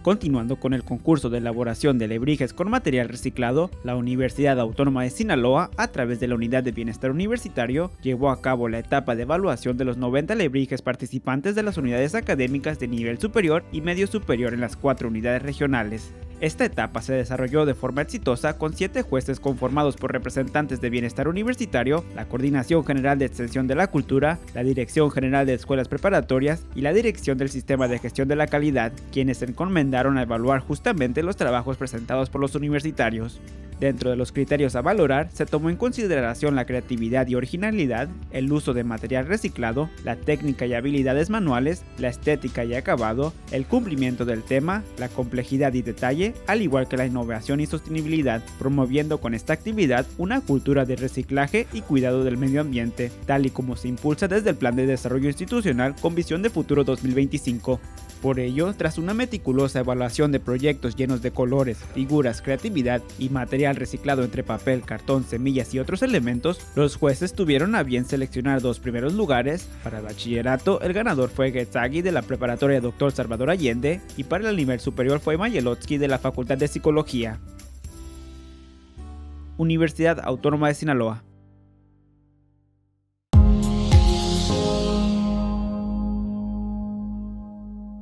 Continuando con el concurso de elaboración de alebrijes con material reciclado, la Universidad Autónoma de Sinaloa, a través de la Unidad de Bienestar Universitario, llevó a cabo la etapa de evaluación de los 90 alebrijes participantes de las unidades académicas de nivel superior y medio superior en las 4 unidades regionales. Esta etapa se desarrolló de forma exitosa con 7 jueces conformados por representantes de Bienestar Universitario, la Coordinación General de Extensión de la Cultura, la Dirección General de Escuelas Preparatorias y la Dirección del Sistema de Gestión de la Calidad, quienes se encomendaron a evaluar justamente los trabajos presentados por los universitarios. Dentro de los criterios a valorar, se tomó en consideración la creatividad y originalidad, el uso de material reciclado, la técnica y habilidades manuales, la estética y acabado, el cumplimiento del tema, la complejidad y detalle, al igual que la innovación y sostenibilidad, promoviendo con esta actividad una cultura de reciclaje y cuidado del medio ambiente, tal y como se impulsa desde el Plan de Desarrollo Institucional con Visión de Futuro 2025. Por ello, tras una meticulosa evaluación de proyectos llenos de colores, figuras, creatividad y material reciclado entre papel, cartón, semillas y otros elementos, los jueces tuvieron a bien seleccionar 2 primeros lugares. Para el bachillerato, el ganador fue Guetzagui de la preparatoria Dr. Salvador Allende y para el nivel superior fue Mayelotsky de la Facultad de Psicología. Universidad Autónoma de Sinaloa.